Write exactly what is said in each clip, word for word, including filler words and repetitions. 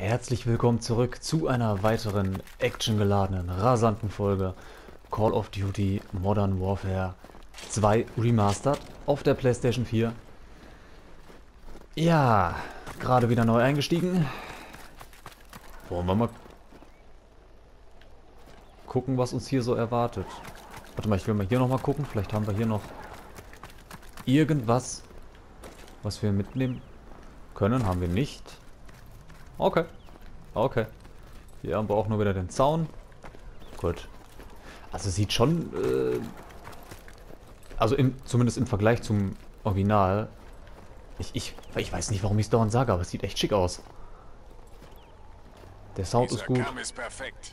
Herzlich willkommen zurück zu einer weiteren actiongeladenen, rasanten Folge Call of Duty Modern Warfare zwei Remastered auf der PlayStation vier. Ja, gerade wieder neu eingestiegen. Wollen wir mal gucken, was uns hier so erwartet. Warte mal, ich will mal hier nochmal gucken. Vielleicht haben wir hier noch irgendwas, was wir mitnehmen können. Haben wir nicht. Okay. Okay. Hier haben wir auch nur wieder den Zaun. Gut. Also sieht schon, äh, also im, zumindest im Vergleich zum Original. Ich, ich, ich weiß nicht, warum ich es dauernd sage, aber es sieht echt schick aus. Der Sound ist gut. Ist perfekt.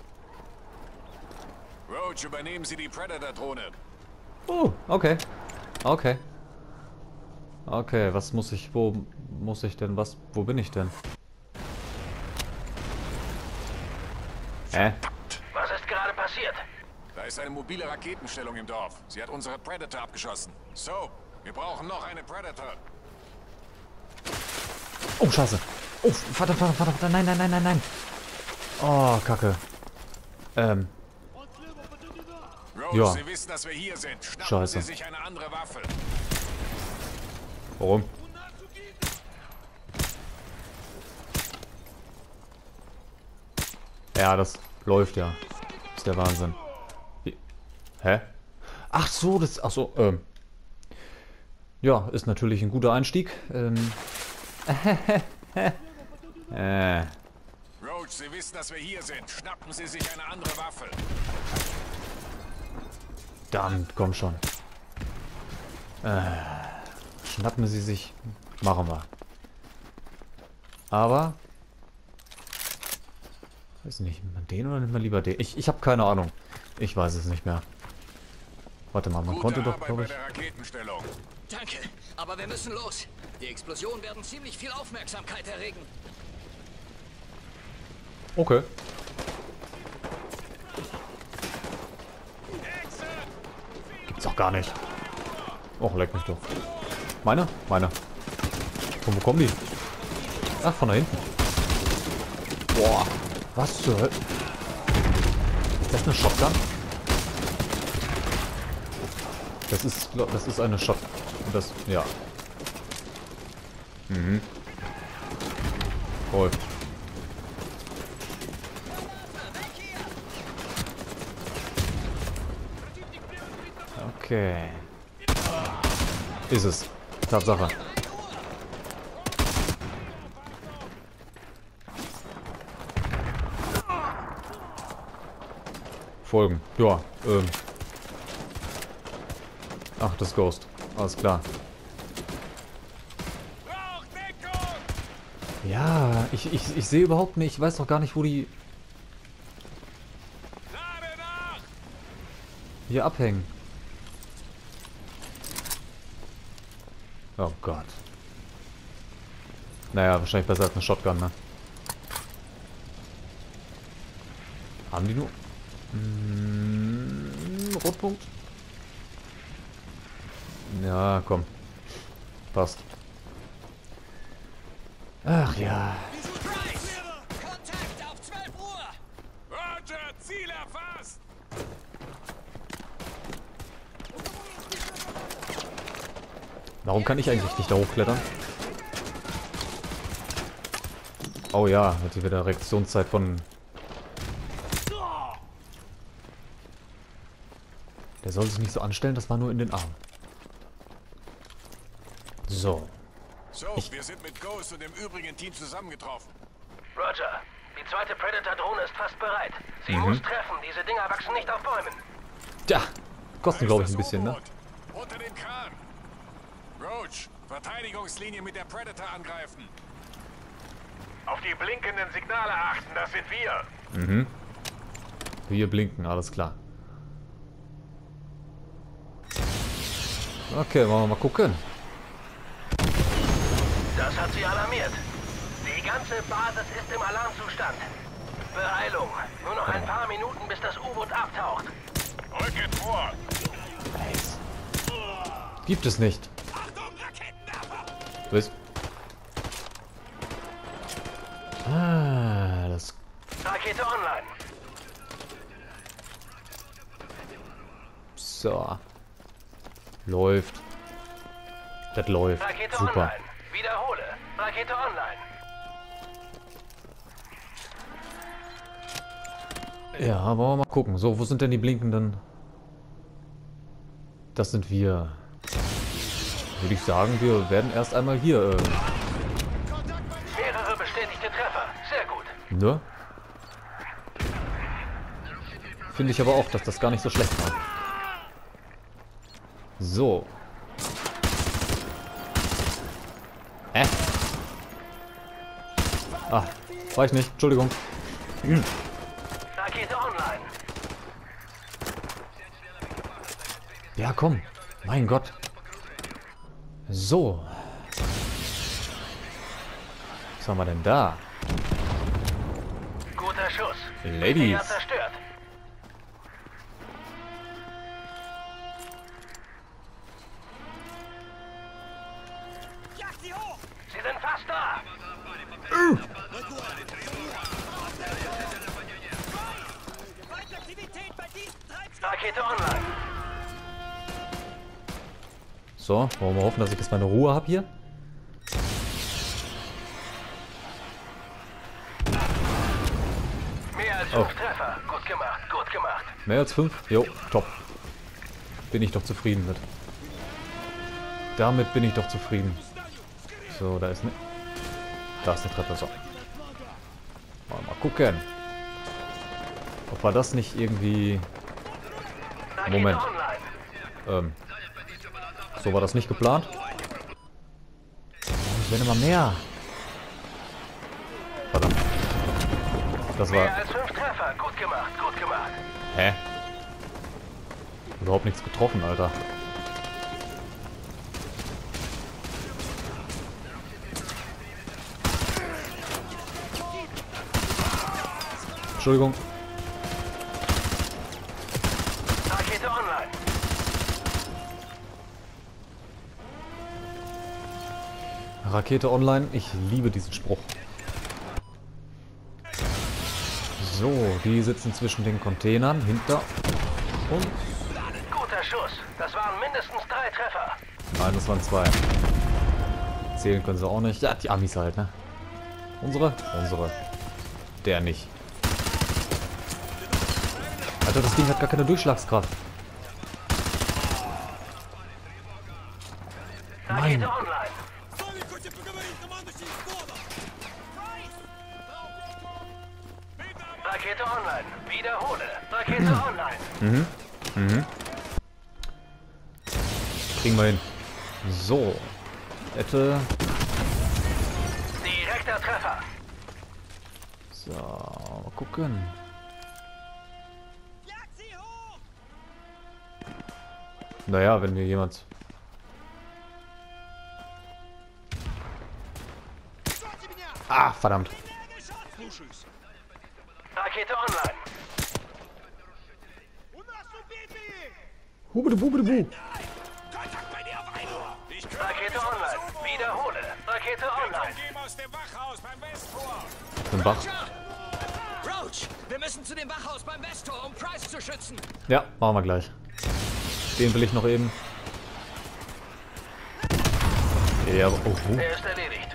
Roach, übernehmen Sie die Predator-Drohne. Oh, okay. Okay. Okay, was muss ich, wo muss ich denn, was, wo bin ich denn? Hä? Was ist gerade passiert? Da ist eine mobile Raketenstellung im Dorf. Sie hat unsere Predator abgeschossen. So, wir brauchen noch eine Predator. Oh, scheiße. Oh, verdammt, verdammt, verdammt, nein, nein, nein, nein, nein. Oh, Kacke. Ähm. Roach, Ja. Sie wissen, dass wir hier sind. Schnappen Scheiße. Sie sich eine andere Waffe. Warum? Ja, das läuft ja. Ist der Wahnsinn. Wie? Hä? Ach so, das... Ach so, ähm... Ja, ist natürlich ein guter Einstieg. Ähm... äh... Roach, Sie wissen, dass wir hier sind. Schnappen Sie sich eine andere Waffe. Dann, komm schon. Äh... Schnappen Sie sich... Machen wir. Aber... Weiß nicht, nimmt man den oder nimmt man lieber den? Ich, ich habe keine Ahnung. Ich weiß es nicht mehr. Warte mal, man Gute konnte doch, Arbeit glaube bei ich... der Raketenstellung. Danke, aber wir müssen los. Die Explosionen werden ziemlich viel Aufmerksamkeit erregen. Okay. Gibt's auch gar nicht. Och, leck mich doch. Meine? Meine. Von wo kommen die? Ach, von da hinten. Boah. Was zur Hölle? Ist das eine Shotgun? Das ist, glaub, das ist eine Shotgun. Das, ja. Mhm. Voll. Okay. Ist es. Tatsache. Folgen. Ja, ähm. Ach, das Ghost. Alles klar. Ja, ich, ich, ich sehe überhaupt nicht. Ich weiß doch gar nicht, wo die hier abhängen. Oh Gott. Naja, wahrscheinlich besser als eine Shotgun, ne? Haben die nur... Hm, Rotpunkt? Ja, komm. Passt. Ach ja. Kontakt auf zwölf Uhr! Roger, Ziel erfasst! Warum kann ich eigentlich nicht da hochklettern? Oh ja, hat hier wieder Reaktionszeit von... Der soll sich nicht so anstellen, das war nur in den Arm. So. So, Ich- wir sind mit Ghost und dem übrigen Team zusammengetroffen. Roger, die zweite Predator-Drohne ist fast bereit. Sie Mhm. muss treffen, diese Dinger wachsen nicht auf Bäumen. Tja, kosten glaube ich ein Da ist bisschen, das ne? U-Boot. Unter den Kran. Roach, Verteidigungslinie mit der Predator angreifen. Auf die blinkenden Signale achten, das sind wir. Mhm. Wir blinken, alles klar. Okay, wollen wir mal gucken. Das hat sie alarmiert. Die ganze Basis ist im Alarmzustand. Beeilung. Nur noch ein paar Minuten, bis das U-Boot abtaucht. Rücket vor. Nice. Gibt es nicht. Was? Ah. Rakete online. So. Läuft. Das läuft. Rakete Super. online. Wiederhole. Rakete online. Ja, wollen wir mal gucken. So, wo sind denn die blinkenden? Das sind wir. Würde ich sagen, wir werden erst einmal hier. Äh, Mehrere bestätigte Treffer. Sehr gut. ne? Finde ich aber auch, dass das gar nicht so schlecht war. So. Äh. Ah, war ich nicht. Entschuldigung. Hm. Rakete online. Ja, komm. Mein Gott. So. Was haben wir denn da? Guter Schuss. Ladies. Ja, zerstört. Sie sind fast da. Rakete online. So, wollen wir hoffen, dass ich jetzt meine Ruhe habe hier. Mehr als Oh. fünf Treffer. Gut gemacht, gut gemacht. Mehr als fünf? Jo, top. Bin ich doch zufrieden mit. Damit bin ich doch zufrieden. So, da ist eine... Da ist eine Treppe, so. Mal, mal gucken. Ob wir das nicht irgendwie... Rakete Moment. online. Ähm... So war das nicht geplant. Oh, es werden immer mehr. Verdammt. Das Mehr war... als fünf Treffer. Gut gemacht, gut gemacht. Hä? Überhaupt nichts getroffen, Alter. Entschuldigung. Rakete online. Rakete online. Ich liebe diesen Spruch. So, die sitzen zwischen den Containern hinter uns. Guter Schuss. Das waren mindestens drei Treffer. Nein, das waren zwei. Zählen können sie auch nicht. Ja, die Amis halt, ne? Unsere? Unsere. Der nicht. Alter, das Ding hat gar keine Durchschlagskraft. Rakete Nein. online. Rakete online. Wiederhole. Rakete online. Mhm. Mhm. Kriegen wir hin. So. Hätte. Direkter Treffer. So, mal gucken. Naja, wenn mir jemand... Ah, verdammt. Rakete online. Hubede, bubede, bu. Rakete online. Wiederhole. Rakete online. aus dem Wachhaus beim Westtor. Im Bach. Roach, wir müssen zu dem Wachhaus beim Westtor, um Price zu schützen. Ja, machen wir gleich. Den will ich noch eben. Ja, aber... Oh, oh. Er ist erledigt.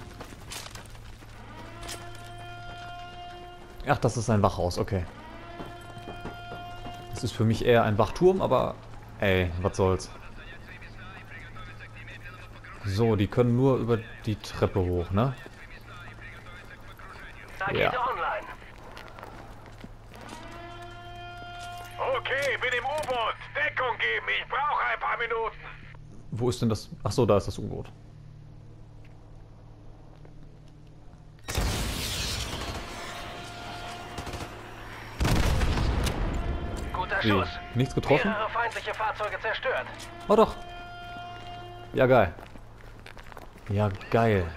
Ach, das ist ein Wachhaus, okay. Das ist für mich eher ein Wachturm, aber... Ey, was soll's. So, die können nur über die Treppe hoch, ne? Rakete Ja. online. Okay, bin im U-Boot. Deckung geben, ich brauche ein paar Minuten. Wo ist denn das... Ach so, da ist das U-Boot. Guter Wie? Schuss. Nichts getroffen? Mehrere feindliche Fahrzeuge zerstört. Oh doch. Ja, geil. Ja, geil.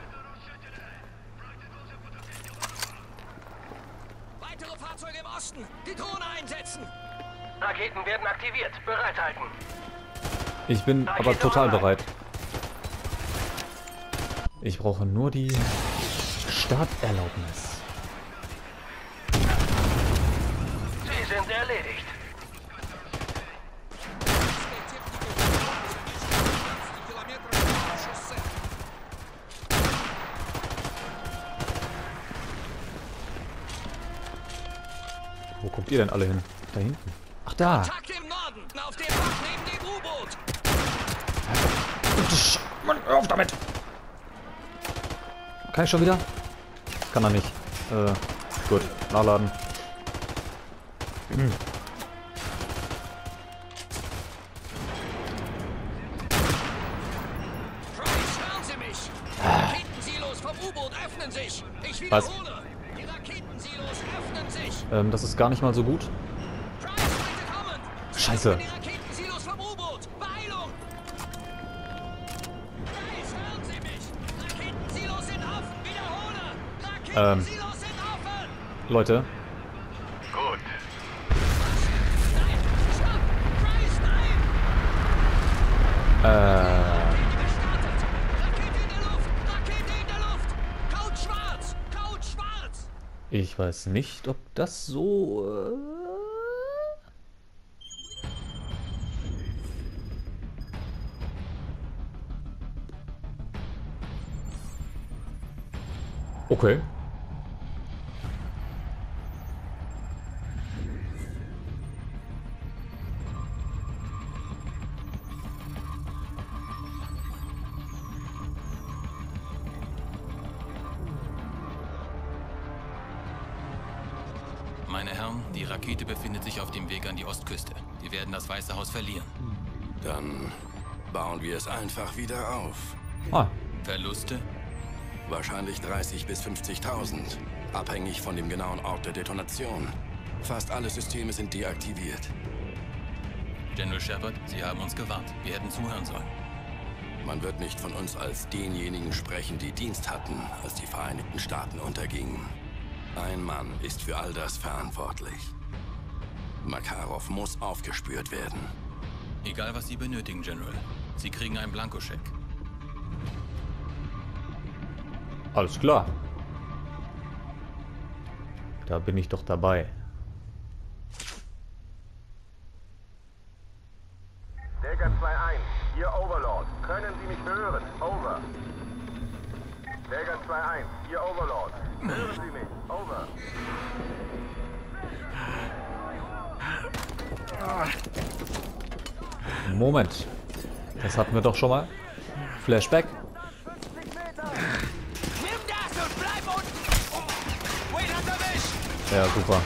Weitere Fahrzeuge im Osten. Die Drohne einsetzen. Raketen werden aktiviert. Bereithalten. Ich bin aber total bereit. Ich brauche nur die Starterlaubnis. erledigt. Wo guckt ihr denn alle hin? Da hinten. Ach, da. Kontakt im Norden, auf dem Bach neben dem U-Boot. Mann, hör auf damit! Kann ich schon wieder? Kann er nicht. Äh, gut. Nachladen. Hm. Price, hören Sie mich! Die Raketensilos vom U-Boot öffnen sich! Ich Was? wiederhole! Die Raketensilos öffnen sich! Ähm, das ist gar nicht mal so gut. Price, bitte kommen! Sie Scheiße. öffnen Die Raketensilos vom U-Boot! Beeilung! Price, hören Sie mich! Raketensilos sind offen! Wiederhole! Raketensilos sind offen! Leute. Gut. Nein! Stopp! Price, nein! Äh, Gestartet! Rakete in der Luft! Rakete in der Luft! Code schwarz! Code schwarz! ich weiß nicht, ob das so... Äh okay. Meine Herren, die Rakete befindet sich auf dem Weg an die Ostküste. Wir werden das Weiße Haus verlieren. Dann bauen wir es einfach wieder auf. Ah, Verluste? Wahrscheinlich dreißig bis fünfzigtausend, abhängig von dem genauen Ort der Detonation. Fast alle Systeme sind deaktiviert. General Shepard, Sie haben uns gewarnt. Wir hätten zuhören sollen. Man wird nicht von uns als denjenigen sprechen, die Dienst hatten, als die Vereinigten Staaten untergingen. Ein Mann ist für all das verantwortlich. Makarov muss aufgespürt werden. Egal, was Sie benötigen, General. Sie kriegen einen Blankoscheck. alles klar. Da bin ich doch dabei. Delta zwei eins, hier Overlord. Können Sie mich hören? Over. Delta zwei eins, hier Overlord. Hören Sie mich? Over. Moment. Das hatten wir doch schon mal. Flashback. Nimm das und bleib unten! Wayne hat erwischt! Ja, super.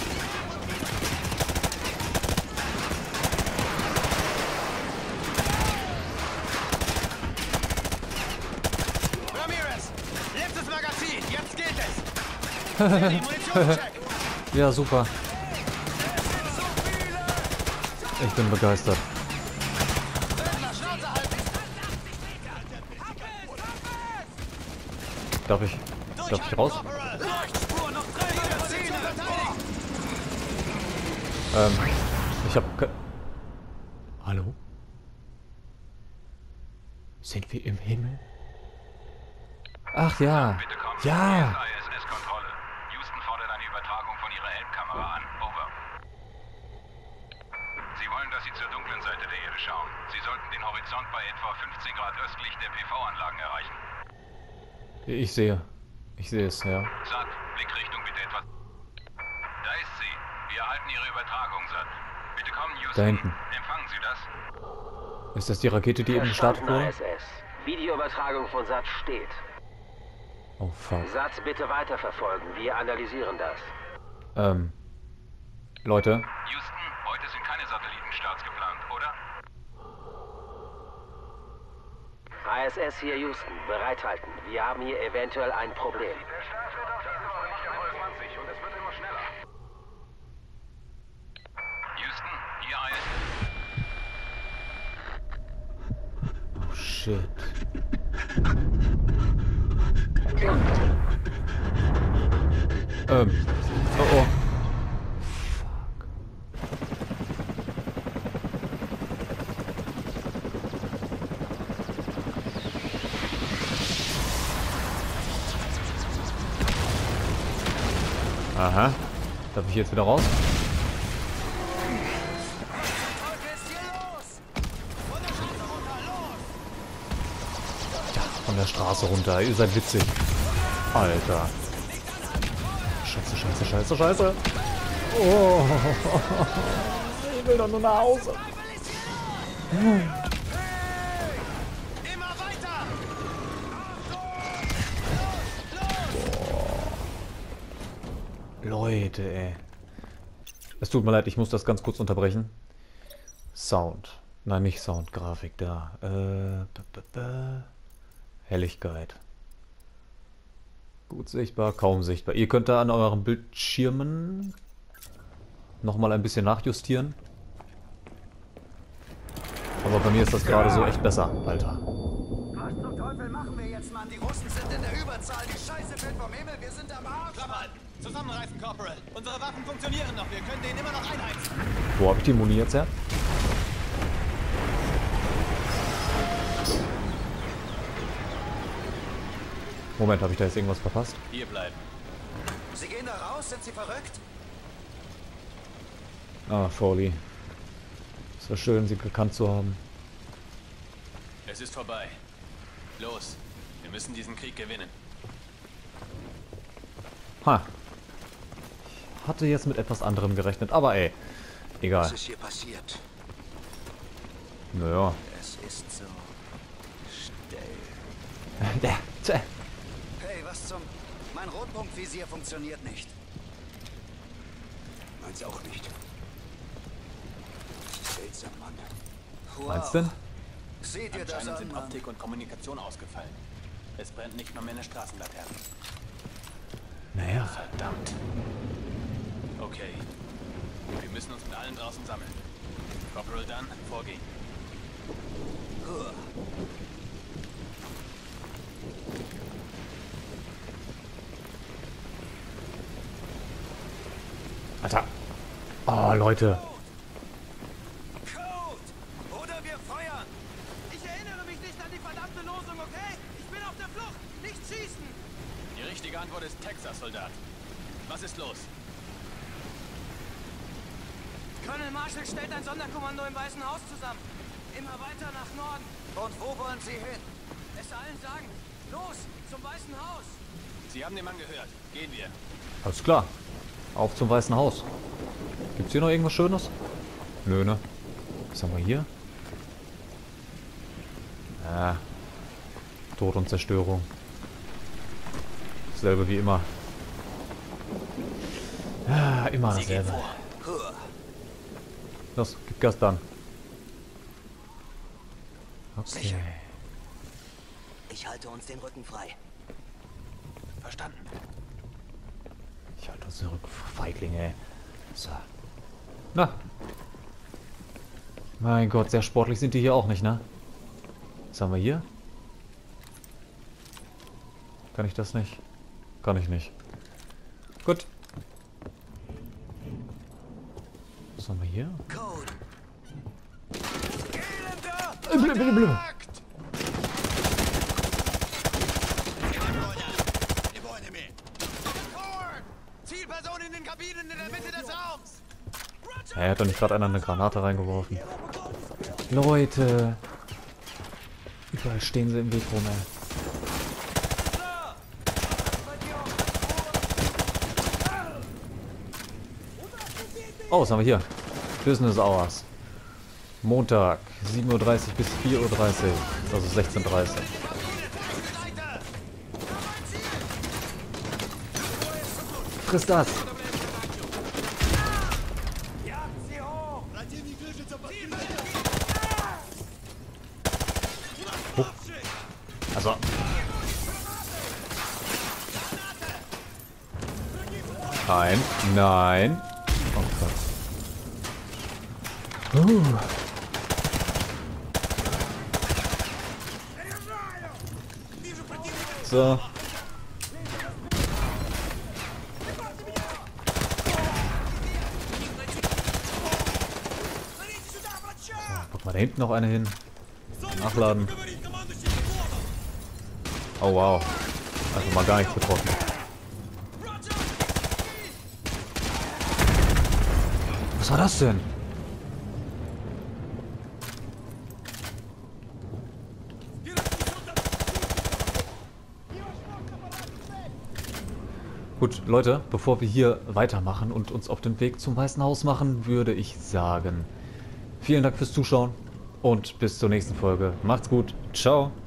Ramirez, letztes Magazin, jetzt gilt es! Die Munitionscheck! Ja, super. Ich bin begeistert. Darf ich, darf ich raus? Ähm, ich hab ke... Hallo? Sind wir im Himmel? Ach ja. Ja. I S S-Kontrolle. Houston fordert eine Übertragung von ihrer Elbkamera an. Over. Sie wollen, dass Sie zur dunklen Seite der Erde schauen. Sie sollten den Horizont bei etwa fünfzehn Grad östlich der P V-Anlagen erreichen. Ich sehe. Ich sehe es, ja. Sat, Blickrichtung bitte etwas. Da ist sie. Wir erhalten Ihre Übertragung, Sat. Bitte kommen, Houston. Da hinten. Empfangen Sie das? Ist das die Rakete, die eben gestartet Verstanden, wurde? I S S. Videoübertragung von Sat steht. Oh, fuck. Sat bitte weiterverfolgen. Wir analysieren das. Ähm. Leute. Houston, heute sind keine Satellitenstarts geplant, oder? I S S hier Houston. Bereithalten. Wir haben hier eventuell ein Problem. Der Start wird auf diese Woche nicht erfolgen zwanzig und es wird immer schneller. Houston, hier I S S. Oh, shit. Ähm. Oh, oh. Fuck. Aha. Darf ich jetzt wieder raus? Von der Straße runter. Ihr seid witzig. Alter. Scheiße, scheiße, scheiße, scheiße. Oh. Ich will doch nur nach Hause. Leute, ey. Es tut mir leid, ich muss das ganz kurz unterbrechen. Sound. Nein, nicht Sound, Grafik da. Äh, b -b -b Helligkeit. Gut sichtbar, kaum sichtbar. Ihr könnt da an euren Bildschirmen nochmal ein bisschen nachjustieren. Aber bei mir ist das gerade so echt besser, Alter. Was zum Teufel machen wir jetzt, Mann? Die Russen sind in der Überzahl. Die Scheiße fällt vom Himmel. Wir sind am Arsch. Klappe halten. Zusammenreißen, Corporal. Unsere Waffen funktionieren noch. Wir können den immer noch einheizen. Wo habe ich die Muni jetzt her? Moment, habe ich da jetzt irgendwas verpasst? Hier bleiben. Sie gehen da raus? Sind Sie verrückt? Ah, Foley. Es war schön, Sie gekannt zu haben. Es ist vorbei. Los. Wir müssen diesen Krieg gewinnen. Ha. Ich hatte jetzt mit etwas anderem gerechnet, aber ey. Egal. Was ist hier passiert? Naja. Es ist so still. Der. Tja. Hey, was zum... Mein Rotpunktvisier funktioniert nicht. Meins auch nicht. Seltsam, Mann. Wow. Meinst du denn? Seht ihr das Anscheinend an, sind Mann? Optik und Kommunikation ausgefallen. Es brennt nicht mal mehr eine Straßenlaterne. Naja. Verdammt. Okay. Wir müssen uns mit allen draußen sammeln. Corporal Dunn, vorgehen. Huh. Alter. Oh, Leute. Code! Oder wir feuern! Ich erinnere mich nicht an die verdammte Losung, okay? Ich bin auf der Flucht! Nicht schießen! Die richtige Antwort ist Texas, Soldat. Was ist los? Colonel Marshall stellt ein Sonderkommando im Weißen Haus zusammen. Immer weiter nach Norden. Und wo wollen Sie hin? Es allen sagen. Los, zum Weißen Haus. Sie haben den Mann gehört. Gehen wir. Alles klar. Auf zum Weißen Haus. Gibt's hier noch irgendwas Schönes? Nö, ne? Was haben wir hier? Ah. Tod und Zerstörung. Dasselbe wie immer. Ah, immer dasselbe. Los, gib Gas dann. Okay. Ich halte uns den Rücken frei. Verstanden. Ich halte uns zurück, Feiglinge, ey. So. Na. Mein Gott, sehr sportlich sind die hier auch nicht, ne? Was haben wir hier? Kann ich das nicht? Kann ich nicht. Gut. Was haben wir hier? Code! Äh, blö, blö, blö. Zielperson in den Kabinen in der Mitte des Raums! Er hat doch nicht gerade einer eine Granate reingeworfen. Leute. Überall stehen sie im Weg rum, ey. Oh, was haben wir hier? Business Hours. Montag, sieben Uhr dreißig bis vier Uhr dreißig. Also sechzehn Uhr dreißig. Friss das! Oh. Also. Nein, nein. Oh Gott. Uh. So. Guck mal, da hinten noch eine hin. Nachladen. Oh wow. Also mal gar nichts getroffen. Was war das denn? Gut, Leute, bevor wir hier weitermachen und uns auf den Weg zum Weißen Haus machen, würde ich sagen, vielen Dank fürs Zuschauen und bis zur nächsten Folge. Macht's gut. Ciao.